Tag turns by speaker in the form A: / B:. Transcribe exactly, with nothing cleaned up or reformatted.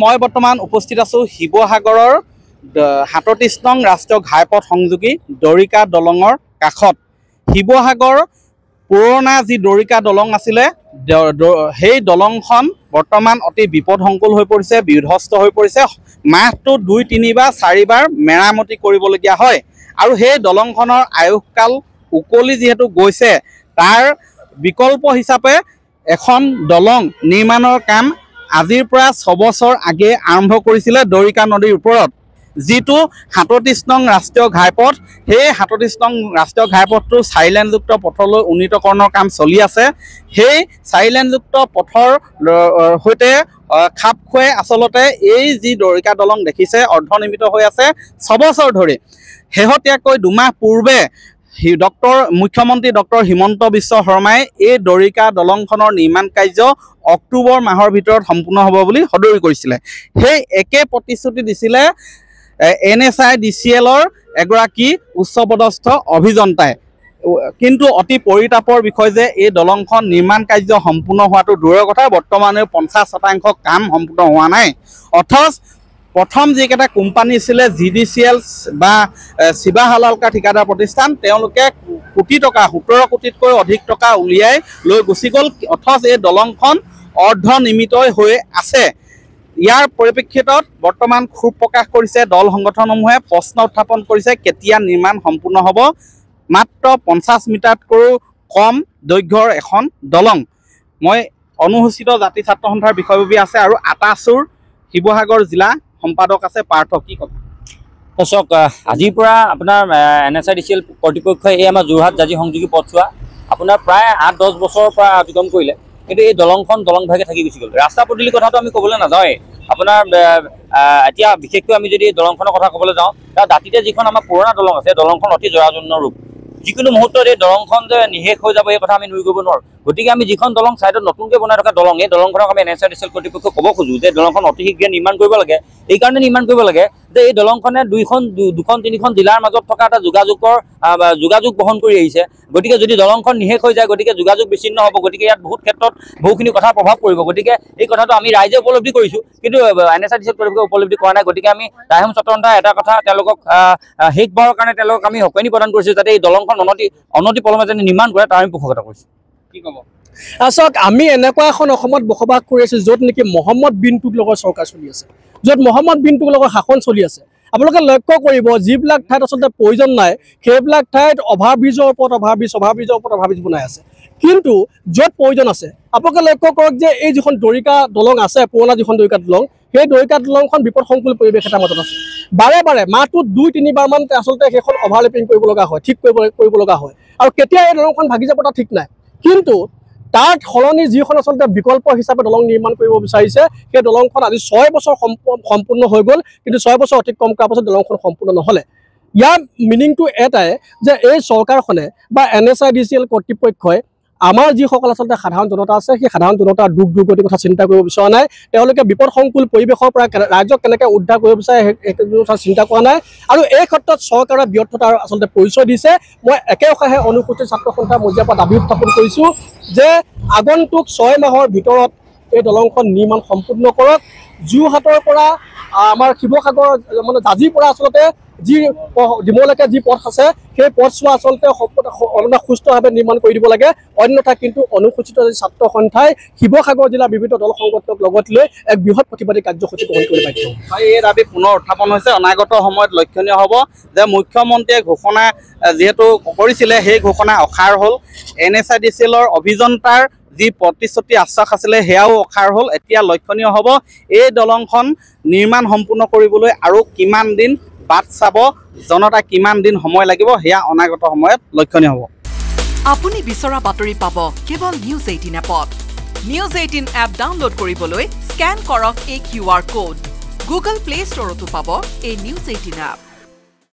A: মই বৰ্তমান উপস্থিত আছো শিৱসাগৰৰ সাতত্ৰিশ নং ৰাষ্ট্ৰীয় ঘাইপথ সংযোগী দৰিকা দলঙৰ কাষত। শিৱসাগৰ পুৰণা যি দৰিকা দলং আছিলে সেই দলংখন বৰ্তমান অতি বিপদসংকুল হৈ পৰিছে, বিধ্বস্ত হৈ পৰিছে। মাহটো দুই তিনিবাৰ চাৰিবাৰ মেৰামতি কৰিবলগীয়া হয় আৰু সেই দলংখনৰ আয়ুসকাল উকলি যিহেতু গৈছে, তাৰ বিকল্প হিচাপে এখন দলং নিৰ্মাণৰ কাম আজিৰ পৰা ছবছৰ আগে আৰম্ভ কৰিছিলে দৰিকা নদীৰ ওপৰত। যিটো সাতত্ৰিশ নং ৰাষ্ট্ৰীয় ঘাইপথ, সেই সাতত্ৰিশ নং ৰাষ্ট্ৰীয় ঘাইপথটো চাৰিলেনযুক্ত পথলৈ উন্নীতকৰণৰ কাম চলি আছে। সেই চাৰিলেনযুক্ত পথৰ সৈতে খাপ খুৱাই আচলতে এই যি দৰিকা দলং দেখিছে অৰ্ধনিৰ্মিত হৈ আছে ছবছৰ ধৰি। শেহতীয়াকৈ দুমাহ পূৰ্বে ডক্টৰ মুখ্যমন্ত্ৰী ডক্টৰ হিমন্ত বিশ্ব শৰ্মাই এই দৰিকা দলংখনৰ নিৰ্মাণ কাৰ্য অক্টোবৰ মাহৰ ভিতৰত সম্পূৰ্ণ হ'ব বুলি সদৰি কৰিছিলে। সেই একে প্ৰতিশ্ৰুতি দিছিলে N S I D C এলৰ এগৰাকী উচ্চপদস্থ অভিযন্তাই। কিন্তু অতি পৰিতাপৰ বিষয় যে এই দলংখন নিৰ্মাণ কাৰ্য সম্পূৰ্ণ হোৱাটো দূৰৰ কথা, বৰ্তমানেও পঞ্চাছ শতাংশ কাম সম্পূৰ্ণ হোৱা নাই। অথচ প্ৰথম যিকেইটা কোম্পানী আছিলে জি ডি চি এল বা শিৱা হালালকাৰ ঠিকাদাৰ প্ৰতিষ্ঠান, তেওঁলোকে কোটি টকা সোতৰ কোটিতকৈ অধিক টকা উলিয়াই লৈ গুচি গ'ল। অথচ এই দলংখন অৰ্ধনিৰ্মিত হৈ আছে। ইয়াৰ পৰিপ্ৰেক্ষিতত বৰ্তমান ক্ষোভ প্ৰকাশ কৰিছে দল সংগঠনসমূহে, প্ৰশ্ন উত্থাপন কৰিছে কেতিয়া নিৰ্মাণ সম্পূৰ্ণ হ'ব। মাত্ৰ পঞ্চাছ মিটাৰতকৈও কম দৈৰ্ঘ্যৰ এখন দলং। মই অনুসূচিত জাতি ছাত্ৰ সন্থাৰ বিষয়ববী আছে আৰু আটাচুৰ শিৱসাগৰ জিলা সম্পাদক আছে পাৰ্থ, কি ক'ব?
B: চাওক, আজিৰ পৰা আপোনাৰ N S I D C L কৰ্তৃপক্ষই এই আমাৰ যোৰহাট জাজি সংযোগী পথছোৱা আপোনাৰ প্ৰায় আঠ দহ বছৰৰ পৰা অতিক্ৰম কৰিলে, কিন্তু এই দলংখন দলং ভাগে থাকি গুচি গ'ল। ৰাস্তা পদূলিৰ কথাটো আমি ক'বলৈ নাযাওঁৱেই। আপোনাৰ এতিয়া বিশেষকৈ আমি যদি দলংখনৰ কথা ক'বলৈ যাওঁ, তাৰ দাঁতিতে যিখন আমাৰ পুৰণা দলং আছে, দলংখন অতি জৰাজীৰ্ণ ৰূপ। যিকোনো মুহূৰ্তত এই দলংখন যে নিশেষ হৈ যাব এই কথা আমি নুই কৰিব নোৱাৰোঁ। গতিকে আমি যিখন দলং ছাইডত নতুনকৈ বনাই থকা দলং, এই দলংখনক আমি N S I D C L কৰ্তৃপক্ষক ক'ব খোজোঁ যে দলংখন অতি শীঘ্ৰে নিৰ্মাণ কৰিব লাগে। এইকাৰণে নিৰ্মাণ কৰিব লাগে যে এই দলংখনে দুইখন দুখন তিনিখন জিলাৰ মাজত থকা এটা যোগাযোগৰ যোগাযোগ বহন কৰি আহিছে। গতিকে যদি দলংখন নিশেষ হৈ যায়, গতিকে যোগাযোগ বিচ্ছিন্ন হ'ব। গতিকে ইয়াত বহুত ক্ষেত্ৰত বহুখিনি কথা প্ৰভাৱ পৰিব। গতিকে এই কথাটো আমি ৰাইজে উপলব্ধি কৰিছোঁ, কিন্তু N S I D C L কৰ্তৃপক্ষই উপলব্ধি কৰা নাই। গতিকে আমি ৰাইহম ছাত্ৰ সন্থাই এটা কথা তেওঁলোকক শেষবাৰৰ কাৰণে তেওঁলোকক আমি সকনি প্ৰদান কৰিছোঁ যাতে এই দলংখন অনতি অনতি পলমে যেনে নিৰ্মাণ কৰে, তাৰ আমি পোষকতা কৰিছোঁ।
A: কি ক'ব?
C: চাওক, আমি এনেকুৱা এখন অসমত বসবাস কৰি আছোঁ য'ত নেকি মহম্মদ বিন তুগলকৰ চৰকাৰ চলি আছে, য'ত মহম্মদ বিন তুগলকৰ শাসন চলি আছে। আপোনালোকে লক্ষ্য কৰিব, যিবিলাক ঠাইত আচলতে প্ৰয়োজন নাই সেইবিলাক ঠাইত অভাৰ ব্ৰিজৰ ওপৰত অভাৰ ব্ৰিজ অভাৰ ব্ৰিজৰ ওপৰত অভাৰ ব্ৰিজ বনাই আছে। কিন্তু য'ত প্ৰয়োজন আছে, আপোনালোকে লক্ষ্য কৰক যে এই যিখন দৰিকা দলং আছে, পুৰণা যিখন দৰিকা দলং, সেই দৰিকা দলংখন বিপদসংকুল পৰিৱেশ এটাৰ মাজত আছে। বাৰে বাৰে মাহটোত দুই তিনিবাৰমান আচলতে সেইখন অভাৰলেপিং কৰিব লগা হয়, ঠিক কৰিব কৰিব লগা হয়। আৰু কেতিয়া এই দলংখন ভাগি যাব তাৰ ঠিক নাই। কিন্তু তাৰ সলনি যিখন আচলতে বিকল্প হিচাপে দলং নিৰ্মাণ কৰিব বিচাৰিছে, সেই দলংখন আজি ছয় বছৰ সম্পূৰ্ণ হৈ গ'ল, কিন্তু ছয় বছৰ অতিক্ৰম কৰাৰ পাছত দলংখন সম্পূৰ্ণ নহ'লে। ইয়াৰ মিনিংটো এটাই যে এই চৰকাৰখনে বা N S I D C L কৰ্তৃপক্ষই আমাৰ যিসকল আচলতে সাধাৰণ জনতা আছে, সেই সাধাৰণ জনতাৰ দুখ দুৰ্গতিৰ কথা চিন্তা কৰিব বিচৰা নাই। তেওঁলোকে বিপদসংকুল পৰিৱেশৰ পৰা ৰাইজক কেনেকৈ উদ্ধাৰ কৰিব বিচাৰে সেইটো কথা চিন্তা কৰা নাই। আৰু এই ক্ষেত্ৰত চৰকাৰৰ ব্যৰ্থতাৰ আচলতে পৰিচয় দিছে। মই একেষাৰে অনুসূচিত ছাত্ৰ সন্থাৰ মজিয়াৰ পৰা দাবী উত্থাপন কৰিছোঁ যে আগন্তুক ছয় মাহৰ ভিতৰত এই দলংখন নিৰ্মাণ সম্পূৰ্ণ কৰক। যোৰহাটৰ পৰা আমাৰ শিৱসাগৰ মানে জাজিৰ পৰা আচলতে যি ডিমৌলৈকে যি পথ আছে, সেই পথছোৱা আচলতে সম্পূৰ্ণ সুস্থভাৱে নিৰ্মাণ কৰি দিব লাগে। অন্যথা কিন্তু অনুসূচিত ছাত্ৰ সন্থাই শিৱসাগৰ জিলাৰ বিভিন্ন দল সংগঠনক লগত লৈ এক বৃহৎ প্ৰতিবাদী কাৰ্যসূচী গ্ৰহণ কৰি বাধ্য হ'ব।
A: এই দাবী পুনৰ উত্থাপন হৈছে। অনাগত সময়ত লক্ষণীয় হ'ব যে মুখ্যমন্ত্ৰীয়ে ঘোষণা যিহেতু কৰিছিলে, সেই ঘোষণা অসাৰ হ'ল। N S I D C এলৰ অভিযন্তাৰ যি প্ৰতিশ্ৰুতি আশ্বাস আছিলে সেয়াও অসাৰ হ'ল। এতিয়া লক্ষণীয় হ'ব এই দলংখন নিৰ্মাণ সম্পূৰ্ণ কৰিবলৈ আৰু কিমান দিন বাট চাব, জনতা কিমান দিন সময় লাগিব, সেয়া অনাগত সময়ত লক্ষণীয় হ'ব।
D: আপুনি বিচৰা বাতৰি পাব কেৱল নিউজ এইটিন এপত। নিউজ এইটিন এপ ডাউনলোড কৰিবলৈ স্কেন কৰক এই Q R code. Google Play ষ্টৰতো পাব এই নিউজ এইটিন এপ।